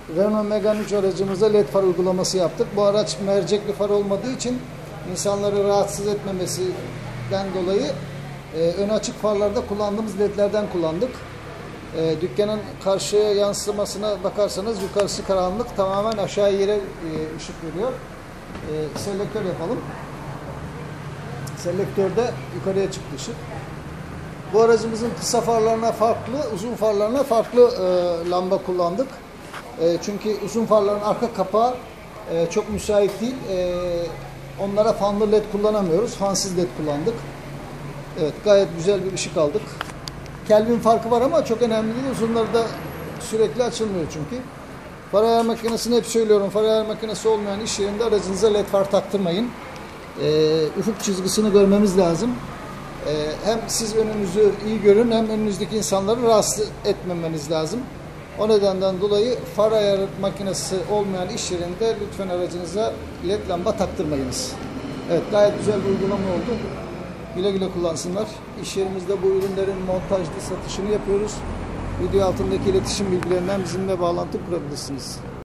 Renault Megane 3 aracımıza led far uygulaması yaptık. Bu araç mercekli far olmadığı için insanları rahatsız etmemesinden dolayı ön açık farlarda kullandığımız ledlerden kullandık. Dükkanın karşıya yansımasına bakarsanız yukarısı karanlık, tamamen aşağı yere ışık veriyor. Selektör yapalım. Selektörde yukarıya çıktı ışık. Bu aracımızın kısa farlarına farklı, uzun farlarına farklı lamba kullandık. Çünkü uzun farların arka kapağı çok müsait değil. Onlara fanlı led kullanamıyoruz. Fansız led kullandık. Evet, gayet güzel bir ışık aldık. Kelvin farkı var ama çok önemli değil. Uzunları da sürekli açılmıyor çünkü. Far ayar makinesini hep söylüyorum. Far ayar makinesi olmayan iş yerinde aracınıza led far taktırmayın. Ufuk çizgisini görmemiz lazım. Hem siz önünüzü iyi görün, hem önünüzdeki insanları rahatsız etmemeniz lazım. O nedenden dolayı far ayar makinesi olmayan iş yerinde lütfen aracınıza led lamba taktırmayınız. Evet, gayet güzel bir uygulama oldu. Güle güle kullansınlar. İş yerimizde bu ürünlerin montajlı satışını yapıyoruz. Video altındaki iletişim bilgilerinden bizimle bağlantı kurabilirsiniz.